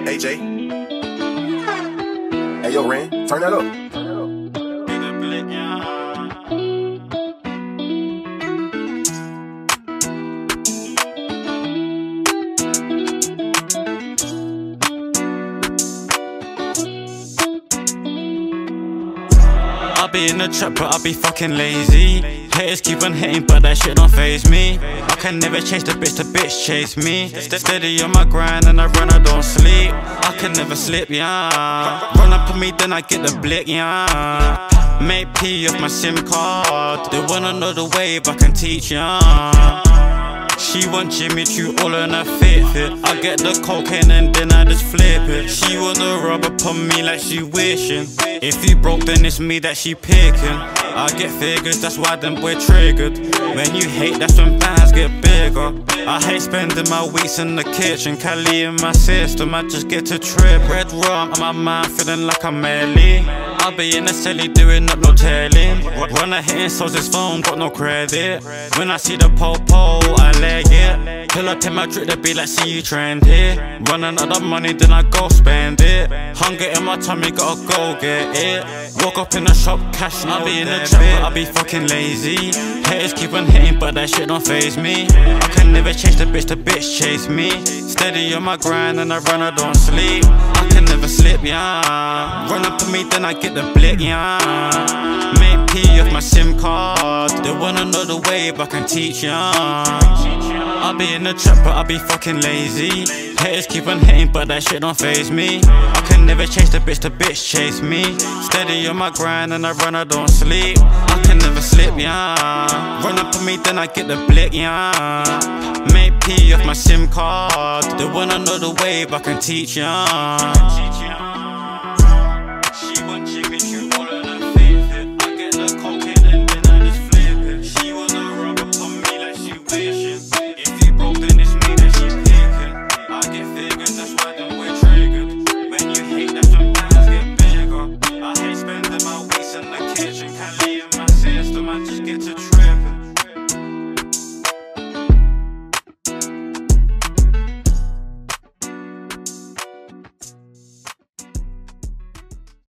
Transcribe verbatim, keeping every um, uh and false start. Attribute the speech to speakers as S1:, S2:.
S1: A J. Hey, yo, Ren, turn that up.
S2: I'll be in the trap, but I'll be fucking lazy. Haters keep on hating, but that shit don't faze me. I can never chase the bitch, the bitch chase me. Steady on my grind and I run, I don't sleep. I can never slip, yeah. Run up on me, then I get the blick, yeah. Make P off my SIM card. They wanna know the wave, I can teach, yeah. She want Jimmy Choo all in her fit fit. I get the cocaine and then I just flip it. She wanna rub upon me like she wishing. If you broke, then it's me that she picking. I get figures, that's why them boy triggered. When you hate, that's when bands get bigger. I hate spending my weeks in the kitchen. Cali in my system, I just get to trip. Red rum on my mind, feeling like I'm Melly. I'll be in the celly doing up no telling. When I hitting souls, his phone got no credit. When I see the po-po, I leg it. Till I take my drip, they be like, see you trend here. Running out of money, then I go spend it. Hunger in my tummy, gotta go get it. Walk up in the shop, cash, I'll be in the trap, but I'll be fucking lazy. Haters keep on hitting, but that shit don't faze me. I can never chase the bitch, the bitch chase me. Steady on my grind and I run, I don't sleep. I can never slip, yeah. Run up to me, then I get the blick, yeah. Make P off my SIM card. They wanna know the wave, I can teach, yeah. I'll be in the trap, but I'll be fucking lazy. Haters keep on hating, but that shit don't faze me. I can never chase the bitch, the bitch chase me. Steady on my grind and I run, I don't sleep. I can never slip, yeah. Run up to me, then I get the blick, yeah. Make P off my SIM card. They wanna know the wave, I can teach, yeah.